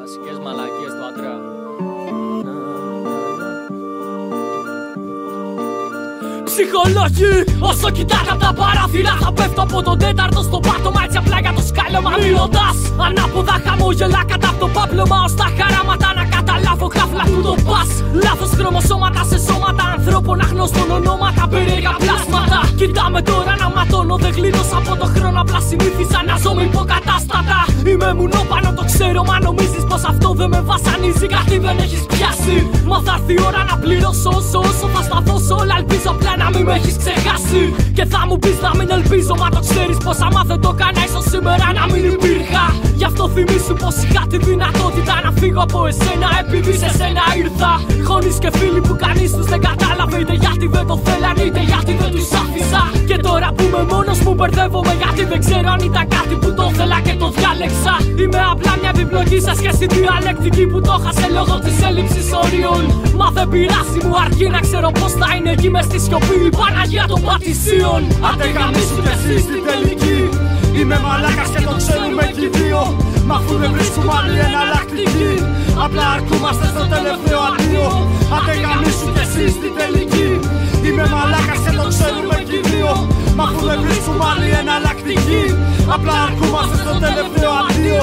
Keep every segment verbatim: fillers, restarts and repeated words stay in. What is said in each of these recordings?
Κλασικές μαλακίες του άντρα. Ψυχολόγοι, όσο κοιτάτε απ' τα παράθυρα, θα πέφτω από τον τέταρτο στο πάτωμα, έτσι απλά για το σκάλωμα. Μιλώντας ανάποδα χαμόγελα κατά απ' το πάπλωμα, ως τα χαράματα να καταλάβω γράφλα του το πας. Λάθος χρωμοσώματα σε σώματα ανθρώπων αγνώστων ονόματα, περίεργα πλάσματα. Κοιτάμε τώρα να ματώνω, δεν γλίτωσα από το χρόνο, απλά συνήθισα να ζω με υποκατάστατα. Είμαι μουνόπανο, το ξέρω, μα νομίζεις πως αυτό δεν με βασανίζει, κάτι δεν έχεις πιάσει. Μα θα έρθει η ώρα να πληρώσω όσο όσο θα στα δώσω όλα, ελπίζω απλά να μην με έχεις ξεχάσει. Και θα μου πεις να μην ελπίζω, μα το ξέρεις πως άμα δεν το κάνα ίσως σήμερα να μην υπήρχα. Γι' αυτό θυμίσου πως είχα τη δυνατότητα να φύγω από εσένα, επειδή σε σένα ήρθα. Γονείς και φίλοι που κανείς τους δεν κατάλαβε, είτε γιατί δεν το θέλαν είτε γιατί δεν τους άφησα. Και τώρα που είμαι μόνος μου μπερδεύομαι, γιατί δεν ξέρω αν ήταν κάτι που το ήθελα και το διάλεξα. Είμαι απλά μια επιπλοκή σε σχέση διαλεκτική που το χάσε λόγω της έλλειψης όριων. Μα δεν πειράζει, μου αρκεί να ξέρω πως θα είναι εκεί μες στη σιωπή η Παναγία των Πατησίων. Άντε γαμίσου κι εσύ στην τελική. Είμαι μαλάκας και το ξέρουμε κι οι δύο. Μ' αφού δεν βρίσκουμε άλλη εναλλακτική, απλά αρκούμαστε στο τελευταίο αντίο. Άντε γαμίσου κι εσύ στην τελική. Είμαι μαλάκας και το ξέρουμε κι οι δύο. Μ' αφού δεν βρίσκουμε άλλη εναλλακτική, απλά αρκούμαστε στο τελευταίο αντίο.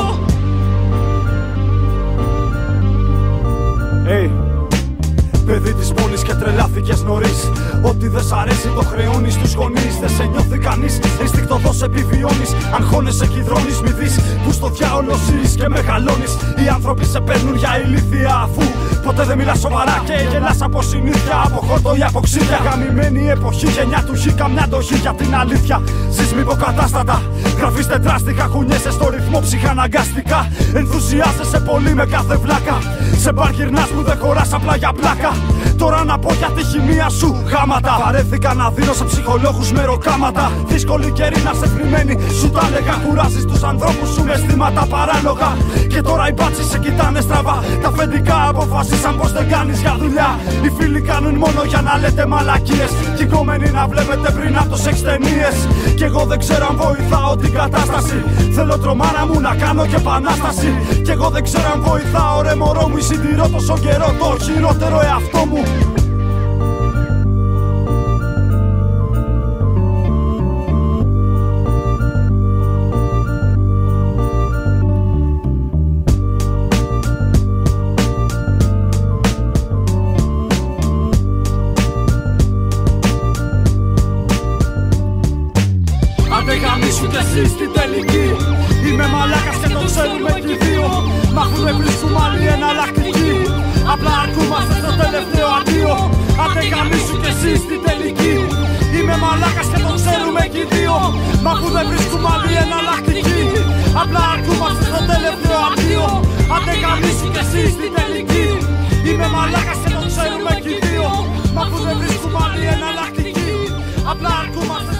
Hey. Παιδί της πόλης και τρελάθηκες νωρίς. Ό,τι δεν σ' αρέσει το χρεώνεις στους γονείς. Δεν σε νιώθει κανείς, ενστικτωδώς επιβιώνεις. Αγχώνεσαι κι υδρώνεις, μη δεις που στο διάολο ζεις και μεγαλώνεις. Οι άνθρωποι σε παίρνουν για ηλίθια, αφού ποτέ δεν μιλάς σοβαρά και γελάς από συνήθεια, από χόρτο ή από ξύδια. Γαμημένη εποχή, γενιά του χ, καμιά το χ για την αλήθεια. Ζεις μη υποκατάστατα, γραφείς τετράστιχα, χουνιέσαι στο ρυθμό ψυχαναγκαστικά. Ενθουσιάζεσαι πολύ με κάθε βλάκα. Σε μπαρ γυρνάς που δεν χωράς απλά για πλάκα. Τώρα να πω για τη χημεία σου γάματα. Βαρέθηκα να δίνω σε ψυχολόγους μεροκάματα. Δύσκολη καιρή να σε θρυμμένη, σου τα έλεγα. Κουράζεις τους ανθρώπους σου με αισθήματα παράλογα. Και τώρα οι μπάτσοι σε κοιτάνε στραβά. Τα αφεντικά αποφασίσαν πως δεν κάνεις για δουλειά. Οι φίλοι κάνουν μόνο για να λέτε μαλακίες. Κι οι κόμενοι να βλέπετε πριν από το σεξ ταινίες. Κι εγώ δεν ξέρω αν βοηθάω την κατάσταση. Θέλω τρομάρα μου να κάνω και επανάσταση. Κι εγώ δεν ξέρω αν βοηθάω ρε μωρό μου. Συντηρώ τόσο καιρό το χειρότερο εαυτό μου. Άντε γαμίσου κι εσύ στην τελική. Είμαι μαλάκας και το ξέρουμε κι οι δύο. Μ' αφού δεν βρίσκουμε άλλη εναλλακτική, απλά αρκούμαστε στο τελευταίο αντίο. Άντε γαμίσου κι εσύ στην τελική. Είμαι μαλάκας και το ξέρουμε κι οι δύο. Μ' αφού δεν βρίσκουμε άλλη εναλλακτική, απλά αρκούμαστε στο τελευταίο αντίο. Άντε γαμίσου κι εσύ στην τελική. Είμαι μαλάκας και το ξέρουμε κι οι δύο. Μ' αφού δεν βρίσκουμε άλλη εναλλακτική, απλά αρκούμαστε